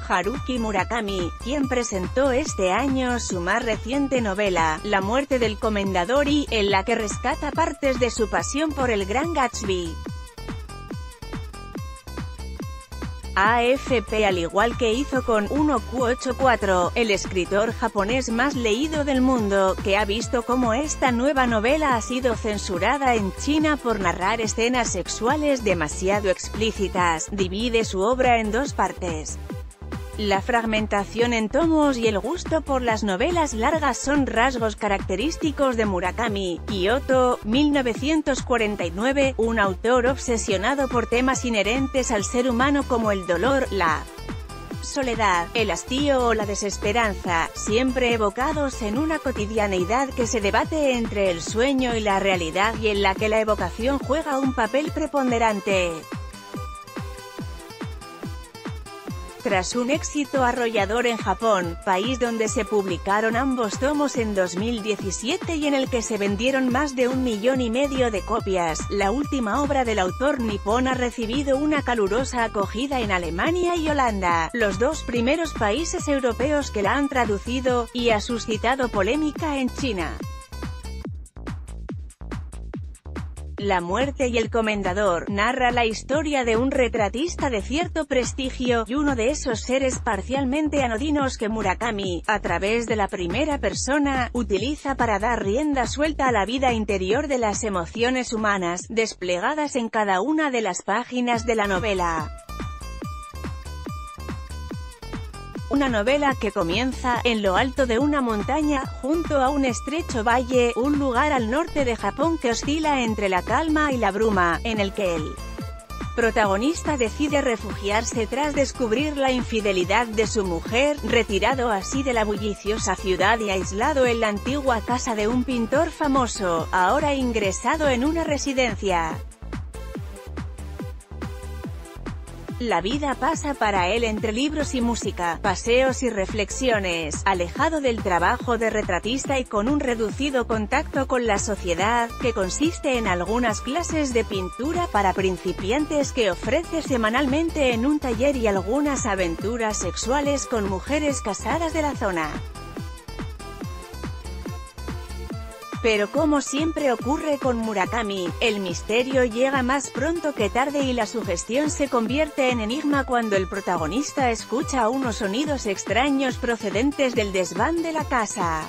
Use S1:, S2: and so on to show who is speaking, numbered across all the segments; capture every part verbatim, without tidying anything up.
S1: Haruki Murakami, quien presentó este año su más reciente novela, La muerte del comendador, y en la que rescata partes de su pasión por el Gran Gatsby. A F P Al igual que hizo con uno Q ochenta y cuatro, el escritor japonés más leído del mundo, que ha visto cómo esta nueva novela ha sido censurada en China por narrar escenas sexuales demasiado explícitas, divide su obra en dos partes. La fragmentación en tomos y el gusto por las novelas largas son rasgos característicos de Murakami. Kyoto, mil novecientos cuarenta y nueve, un autor obsesionado por temas inherentes al ser humano como el dolor, la soledad, el hastío o la desesperanza, siempre evocados en una cotidianeidad que se debate entre el sueño y la realidad y en la que la evocación juega un papel preponderante. Tras un éxito arrollador en Japón, país donde se publicaron ambos tomos en dos mil diecisiete y en el que se vendieron más de un millón y medio de copias, la última obra del autor nipón ha recibido una calurosa acogida en Alemania y Holanda, los dos primeros países europeos que la han traducido, y ha suscitado polémica en China. La muerte y el comendador narra la historia de un retratista de cierto prestigio, y uno de esos seres parcialmente anodinos que Murakami, a través de la primera persona, utiliza para dar rienda suelta a la vida interior de las emociones humanas, desplegadas en cada una de las páginas de la novela. Una novela que comienza en lo alto de una montaña, junto a un estrecho valle, un lugar al norte de Japón que oscila entre la calma y la bruma, en el que el protagonista decide refugiarse tras descubrir la infidelidad de su mujer, retirado así de la bulliciosa ciudad y aislado en la antigua casa de un pintor famoso, ahora ingresado en una residencia. La vida pasa para él entre libros y música, paseos y reflexiones, alejado del trabajo de retratista y con un reducido contacto con la sociedad, que consiste en algunas clases de pintura para principiantes que ofrece semanalmente en un taller y algunas aventuras sexuales con mujeres casadas de la zona. Pero como siempre ocurre con Murakami, el misterio llega más pronto que tarde y la sugestión se convierte en enigma cuando el protagonista escucha unos sonidos extraños procedentes del desván de la casa,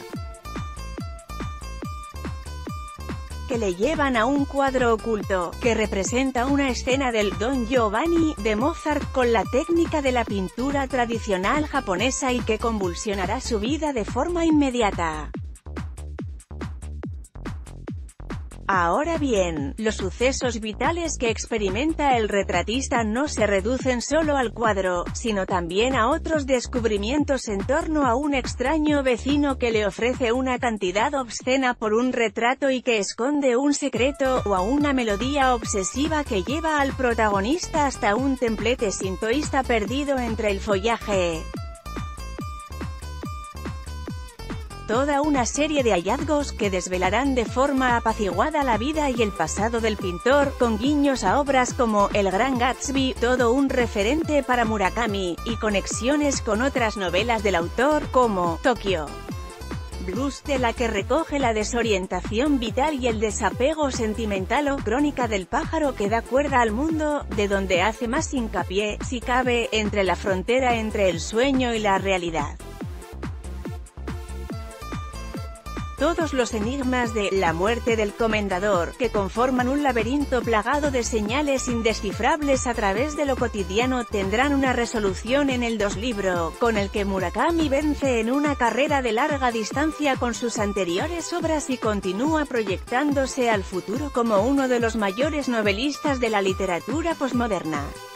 S1: que le llevan a un cuadro oculto, que representa una escena del Don Giovanni, de Mozart, con la técnica de la pintura tradicional japonesa y que convulsionará su vida de forma inmediata. Ahora bien, los sucesos vitales que experimenta el retratista no se reducen solo al cuadro, sino también a otros descubrimientos en torno a un extraño vecino que le ofrece una cantidad obscena por un retrato y que esconde un secreto, o a una melodía obsesiva que lleva al protagonista hasta un templete sintoísta perdido entre el follaje. Toda una serie de hallazgos que desvelarán de forma apaciguada la vida y el pasado del pintor, con guiños a obras como El Gran Gatsby, todo un referente para Murakami, y conexiones con otras novelas del autor, como Tokyo Blues, de la que recoge la desorientación vital y el desapego sentimental, o Crónica del pájaro que da cuerda al mundo, de donde hace más hincapié, si cabe, entre la frontera entre el sueño y la realidad. Todos los enigmas de La muerte del comendador, que conforman un laberinto plagado de señales indescifrables a través de lo cotidiano, tendrán una resolución en el dos libro, con el que Murakami vence en una carrera de larga distancia con sus anteriores obras y continúa proyectándose al futuro como uno de los mayores novelistas de la literatura posmoderna.